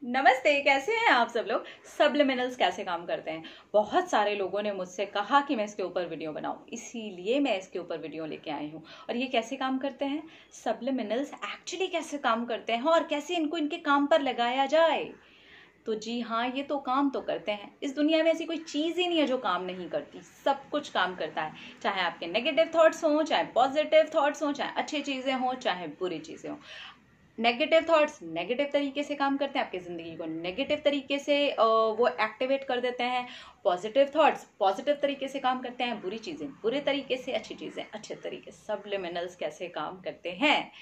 नमस्ते, कैसे हैं आप सब लोग। सब्लिमिनल्स कैसे काम करते हैं। बहुत सारे लोगों ने मुझसे कहा कि मैं इसके ऊपर वीडियो बनाऊं, इसीलिए मैं इसके ऊपर वीडियो लेके आई हूं। और ये कैसे काम करते हैं, सब्लिमिनल्स एक्चुअली कैसे काम करते हैं और कैसे इनको इनके काम पर लगाया जाए। तो जी हाँ, ये तो काम तो करते हैं। इस दुनिया में ऐसी कोई चीज़ ही नहीं है जो काम नहीं करती, सब कुछ काम करता है। चाहे आपके नेगेटिव थॉट्स हों, चाहे पॉजिटिव थॉट्स हों, चाहे अच्छी चीज़ें हों, चाहे बुरी चीज़ें हों। नेगेटिव थॉट्स नेगेटिव तरीके से काम करते हैं, आपकी ज़िंदगी को नेगेटिव तरीके से वो एक्टिवेट कर देते हैं। पॉजिटिव थॉट्स पॉजिटिव तरीके से काम करते हैं, बुरी चीज़ें बुरे तरीके से, अच्छी चीज़ें अच्छे तरीके से। सब्लिमिनल्स कैसे काम करते हैं,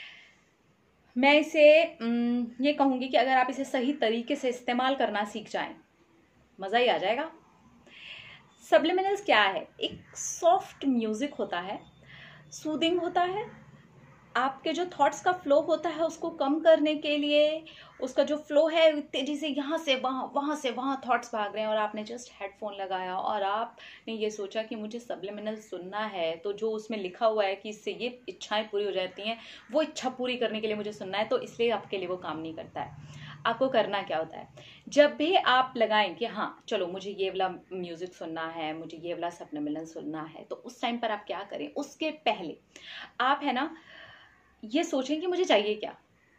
मैं इसे ये कहूँगी कि अगर आप इसे सही तरीके से इस्तेमाल करना सीख जाएं, मज़ा ही आ जाएगा। सब्लिमिनल्स क्या है, एक सॉफ्ट म्यूज़िक होता है, सूदिंग होता है। आपके जो थॉट्स का फ्लो होता है उसको कम करने के लिए, उसका जो फ्लो है तेजी से यहाँ से वहाँ से वहाँ थॉट्स भाग रहे हैं, और आपने जस्ट हेडफोन लगाया और आपने ये सोचा कि मुझे सब्लिमिनल सुनना है, तो जो उसमें लिखा हुआ है कि इससे ये इच्छाएं पूरी हो जाती हैं, वो इच्छा पूरी करने के लिए मुझे सुनना है, तो इसलिए आपके लिए वो काम नहीं करता है। आपको करना क्या होता है, जब भी आप लगाएं कि हाँ चलो मुझे ये वाला म्यूजिक सुनना है, मुझे ये वाला सब्लिमिनल सुनना है, तो उस टाइम पर आप क्या करें, उसके पहले आप है ना ये सोचें कि मुझे चाहिए क्या,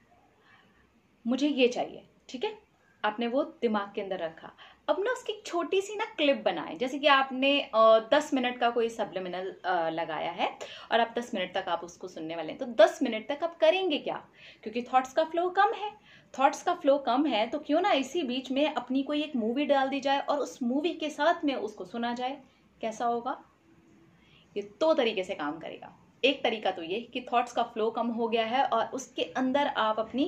मुझे ये चाहिए, ठीक है। आपने वो दिमाग के अंदर रखा। अब ना उसकी एक छोटी सी ना क्लिप बनाएं, जैसे कि आपने 10 मिनट का कोई सब्लिमिनल लगाया है और आप 10 मिनट तक आप उसको सुनने वाले हैं, तो 10 मिनट तक आप करेंगे क्या, क्योंकि थॉट्स का फ्लो कम है। थॉट्स का फ्लो कम है तो क्यों ना इसी बीच में अपनी कोई एक मूवी डाल दी जाए और उस मूवी के साथ में उसको सुना जाए। कैसा होगा, ये 2 तरीके से काम करेगा। एक तरीका तो ये कि थॉट्स का फ्लो कम हो गया है और उसके अंदर आप अपनी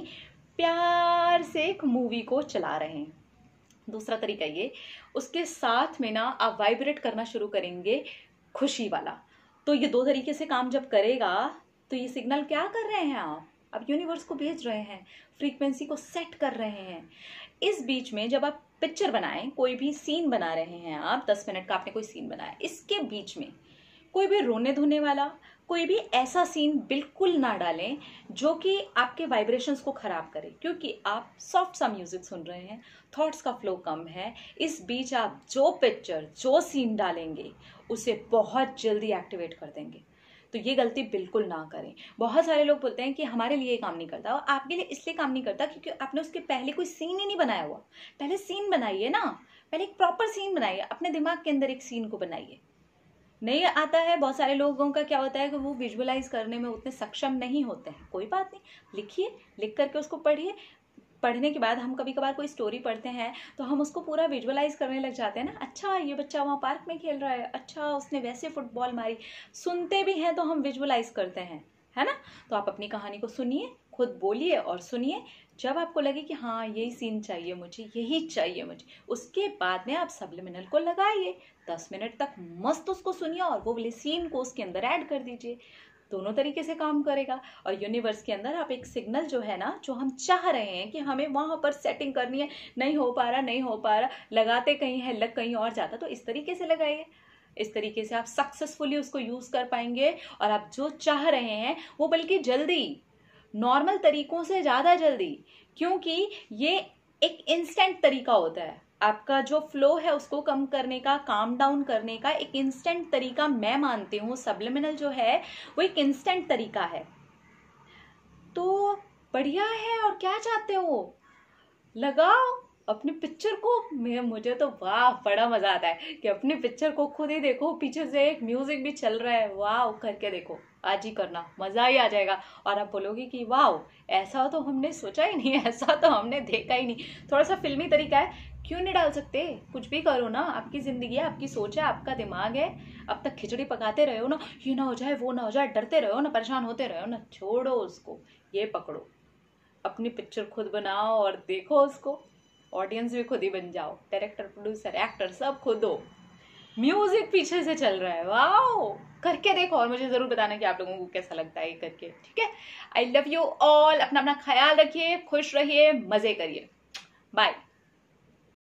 प्यार से एक मूवी को चला रहे हैं। दूसरा तरीका ये, उसके साथ में ना आप वाइब्रेट करना शुरू करेंगे खुशी वाला। तो ये 2 तरीके से काम जब करेगा तो ये सिग्नल क्या कर रहे हैं, आप यूनिवर्स को भेज रहे हैं, फ्रीक्वेंसी को सेट कर रहे हैं। इस बीच में जब आप पिक्चर बनाएं, कोई भी सीन बना रहे हैं आप, 10 मिनट का आपने कोई सीन बनाया, इसके बीच में कोई भी रोने धोने वाला, कोई भी ऐसा सीन बिल्कुल ना डालें जो कि आपके वाइब्रेशंस को खराब करे, क्योंकि आप सॉफ्ट सा म्यूजिक सुन रहे हैं, थॉट्स का फ्लो कम है। इस बीच आप जो पिक्चर जो सीन डालेंगे उसे बहुत जल्दी एक्टिवेट कर देंगे। तो ये गलती बिल्कुल ना करें। बहुत सारे लोग बोलते हैं कि हमारे लिए काम नहीं करता, और आपके लिए इसलिए काम नहीं करता क्योंकि आपने उसके पहले कोई सीन ही नहीं बनाया हुआ। पहले सीन बनाइए ना, पहले एक प्रॉपर सीन बनाइए, अपने दिमाग के अंदर एक सीन को बनाइए। नहीं आता है, बहुत सारे लोगों का क्या होता है कि वो विजुअलाइज करने में उतने सक्षम नहीं होते हैं। कोई बात नहीं, लिखिए, लिख करके उसको पढ़िए। पढ़ने के बाद हम कभी कभार कोई स्टोरी पढ़ते हैं तो हम उसको पूरा विजुअलाइज करने लग जाते हैं ना। अच्छा ये बच्चा वहाँ पार्क में खेल रहा है, अच्छा उसने वैसे फुटबॉल मारी। सुनते भी हैं तो हम विजुअलाइज करते हैं, है ना। तो आप अपनी कहानी को सुनिए, खुद बोलिए और सुनिए। जब आपको लगे कि हाँ यही सीन चाहिए मुझे, यही चाहिए मुझे, उसके बाद में आप सब्लिमिनल को लगाइए। 10 मिनट तक मस्त उसको सुनिए और वो वाले सीन को उसके अंदर ऐड कर दीजिए। दोनों तरीके से काम करेगा। और यूनिवर्स के अंदर आप एक सिग्नल जो है ना, जो हम चाह रहे हैं कि हमें वहां पर सेटिंग करनी है, नहीं हो पा रहा, नहीं हो पा रहा, लगाते कहीं है, लग कहीं और जाता, तो इस तरीके से लगाइए। इस तरीके से आप सक्सेसफुली उसको यूज कर पाएंगे और आप जो चाह रहे हैं वो बल्कि जल्दी, नॉर्मल तरीकों से ज्यादा जल्दी, क्योंकि ये एक इंस्टेंट तरीका होता है। आपका जो फ्लो है उसको कम करने का, काम डाउन करने का एक इंस्टेंट तरीका मैं मानती हूँ। सब्लिमिनल जो है वो एक इंस्टेंट तरीका है, तो बढ़िया है। और क्या चाहते हो, लगाओ अपनी पिक्चर को। मुझे तो वाह बड़ा मजा आता है कि अपनी पिक्चर को खुद ही देखो, पीछे से एक म्यूजिक भी चल रहा है, वाह करके देखो, आज ही करना, मजा ही आ जाएगा। और आप बोलोगे कि वाह ऐसा तो हमने सोचा ही नहीं, ऐसा तो हमने देखा ही नहीं। थोड़ा सा फिल्मी तरीका है, क्यों नहीं डाल सकते, कुछ भी करो ना, आपकी जिंदगी है, आपकी सोच है, आपका दिमाग है। अब तक खिचड़ी पकाते रहे हो ना, ये ना हो जाए वो ना हो जाए, डरते रहे हो ना, परेशान होते रहे हो ना, छोड़ो उसको, ये पकड़ो, अपनी पिक्चर खुद बनाओ और देखो उसको। ऑडियंस भी खुद ही बन जाओ, डायरेक्टर प्रोड्यूसर एक्टर सब खुद हो, म्यूजिक पीछे से चल रहा है, वाओ करके देखो और मुझे जरूर बताना कि आप लोगों को कैसा लगता है ये करके, ठीक है। आई लव यू ऑल, अपना अपना ख्याल रखिए, खुश रहिए, मजे करिए, बाय।